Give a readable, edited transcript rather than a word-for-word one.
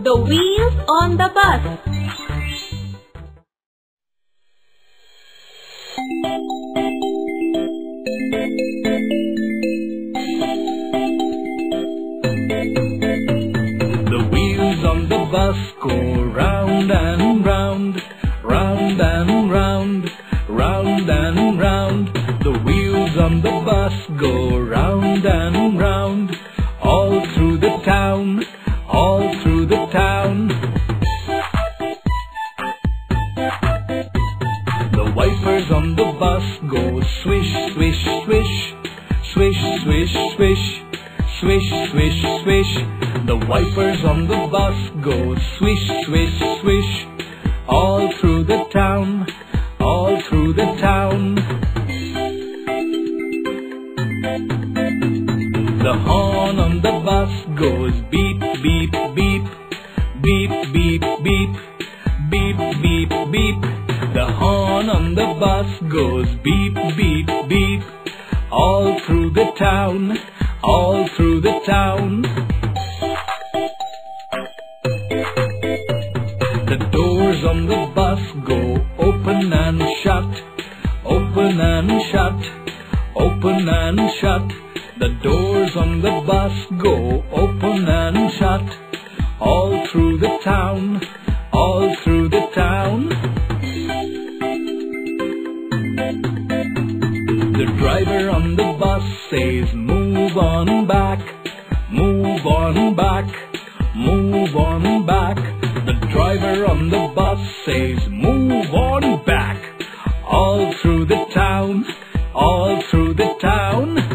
The wheels on the bus. The wheels on the bus go round and round, round and round, round and round. The wheels on the bus go round and round, all through the town, all through the town. The wipers on the bus go swish, swish, swish, swish, swish, swish, swish, swish, swish. The wipers on the bus go swish, swish, swish, all through the town, all through the town. The horn on the bus goes beep, beep, beep, beep, beep, beep, beep, beep, beep. The horn on the bus goes beep, beep, beep, all through the town, all through the town. The doors on the bus go open and shut, open and shut, open and shut. The doors on the bus go open and shut, all through the town, all through the town. The driver on the bus says, move on back, move on back, move on back. The driver on the bus says, move on back, all through the town, all through the town.